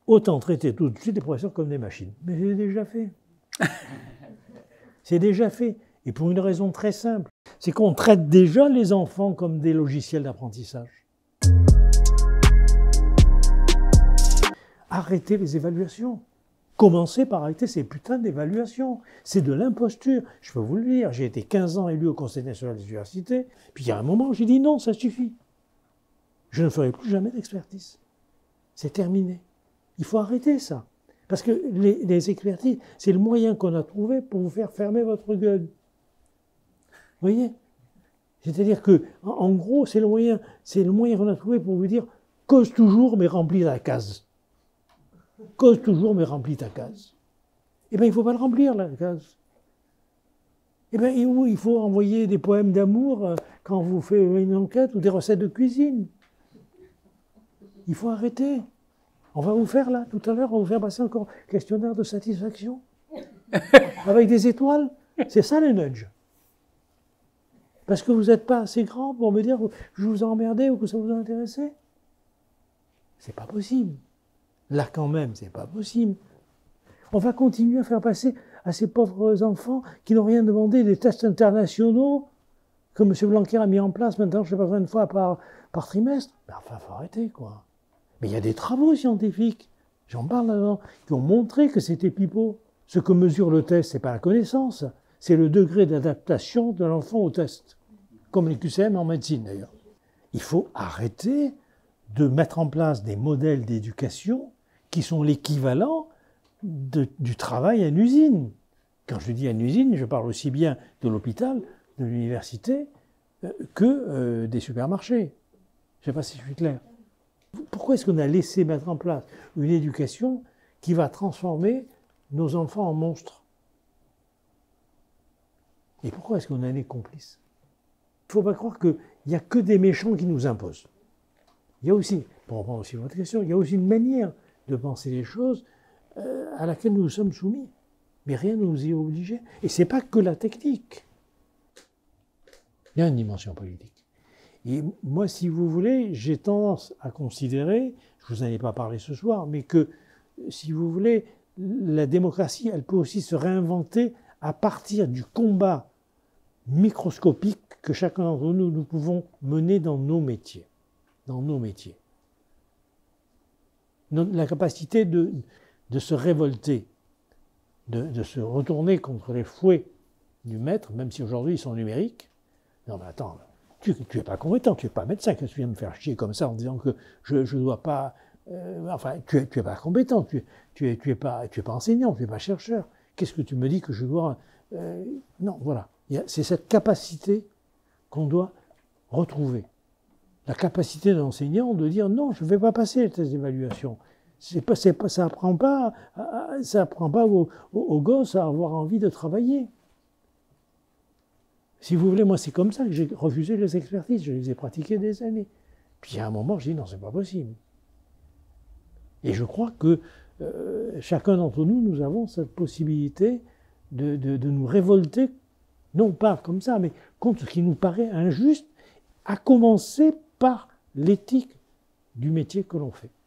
autant traiter tout de suite les professeurs comme des machines. Mais c'est déjà fait. C'est déjà fait. Et pour une raison très simple, c'est qu'on traite déjà les enfants comme des logiciels d'apprentissage. Arrêtez les évaluations. Commencez par arrêter ces putains d'évaluations. C'est de l'imposture. Je peux vous le dire, j'ai été 15 ans élu au Conseil national des universités, puis il y a un moment, j'ai dit non, ça suffit. Je ne ferai plus jamais d'expertise. C'est terminé. Il faut arrêter ça. Parce que les expertises, c'est le moyen qu'on a trouvé pour vous faire fermer votre gueule. Vous voyez? C'est-à-dire que, en gros, c'est le moyen qu'on a trouvé pour vous dire cause toujours, mais remplis la case. Cause toujours, mais remplis ta case. Eh bien, il ne faut pas le remplir, la case. Eh bien, il faut envoyer des poèmes d'amour quand vous faites une enquête ou des recettes de cuisine. Il faut arrêter. On va vous faire là, tout à l'heure, on va vous faire passer encore questionnaire de satisfaction. Avec des étoiles. C'est ça les nudges. Parce que vous n'êtes pas assez grand pour me dire que je vous ai emmerdé ou que ça vous a intéressé. C'est pas possible. Là, quand même, c'est pas possible. On va continuer à faire passer à ces pauvres enfants qui n'ont rien demandé des tests internationaux que M. Blanquer a mis en place maintenant, je ne sais pas combien de fois par trimestre. Ben, enfin, il faut arrêter, quoi. Mais il y a des travaux scientifiques, j'en parle avant, qui ont montré que c'était pipeau. Ce que mesure le test, ce n'est pas la connaissance, c'est le degré d'adaptation de l'enfant au test. Comme les QCM en médecine, d'ailleurs. Il faut arrêter de mettre en place des modèles d'éducation qui sont l'équivalent du travail à une usine. Quand je dis à une usine, je parle aussi bien de l'hôpital, de l'université, que des supermarchés. Je ne sais pas si je suis clair. Pourquoi est-ce qu'on a laissé mettre en place une éducation qui va transformer nos enfants en monstres? Et pourquoi est-ce qu'on en est complice? Il ne faut pas croire qu'il n'y a que des méchants qui nous imposent. Il y a aussi, pour reprendre aussi votre question, il y a aussi une manière de penser les choses à laquelle nous sommes soumis. Mais rien ne nous y est obligé. Et ce n'est pas que la technique. Il y a une dimension politique. Et moi, si vous voulez, j'ai tendance à considérer, je ne vous en ai pas parlé ce soir, mais que, si vous voulez, la démocratie, elle peut aussi se réinventer à partir du combat microscopique que chacun d'entre nous, nous pouvons mener dans nos métiers. Dans nos métiers. La capacité de se révolter, de se retourner contre les fouets du maître, même si aujourd'hui ils sont numériques. Non mais attends, tu n'es pas compétent, tu n'es pas médecin, que tu viens me faire chier comme ça en disant que je ne dois pas... enfin, tu es pas compétent, tu es pas enseignant, tu n'es pas chercheur. Qu'est-ce que tu me dis que je dois... non, voilà. C'est cette capacité qu'on doit retrouver. La capacité de l'enseignant de dire non, je ne vais pas passer les tests d'évaluation. Ça n'apprend pas aux gosses à avoir envie de travailler. Si vous voulez, moi c'est comme ça que j'ai refusé les expertises, je les ai pratiquées des années. Puis à un moment, je dis non, c'est pas possible. Et je crois que chacun d'entre nous, nous avons cette possibilité de nous révolter, non pas comme ça, mais contre ce qui nous paraît injuste, à commencer par l'éthique du métier que l'on fait.